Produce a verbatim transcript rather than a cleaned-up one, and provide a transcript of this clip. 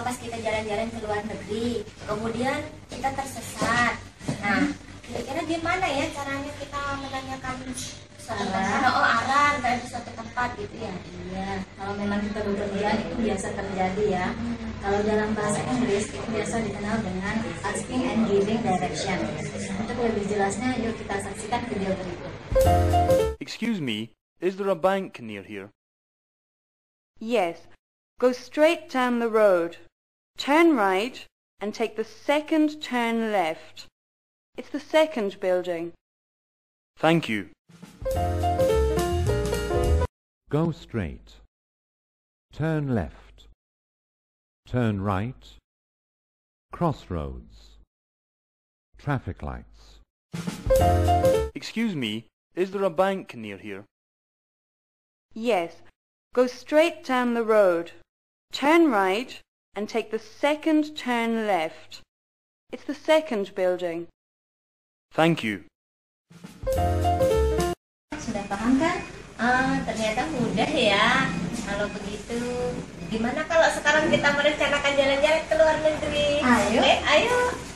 pas kita jalan-jalan ke luar negeri, kemudian kita tersesat. Nah, kira-kira gimana ya caranya kita menanyakan suatu tempat? Oh, arah dari suatu tempat gitu ya? Iya, kalau memang kita bepergian itu biasa terjadi ya. Hmm. Kalau dalam bahasa Inggris itu biasa dikenal dengan asking and giving direction. Untuk lebih jelasnya, yuk kita saksikan video berikut. Excuse me, is there a bank near here? Yes. Go straight down the road. Turn right and take the second turn left. It's the second building. Thank you. Go straight. Turn left. Turn right. Crossroads. Traffic lights. Excuse me, is there a bank near here? Yes. Go straight down the road. Turn right and take the second turn left. It's the second building. Thank you. Sudah paham kan? Ah, ternyata mudah ya. Kalau begitu, gimana kalau sekarang kita merencanakan jalan-jalan ke luar negeri? Ayo. Oke, ayo.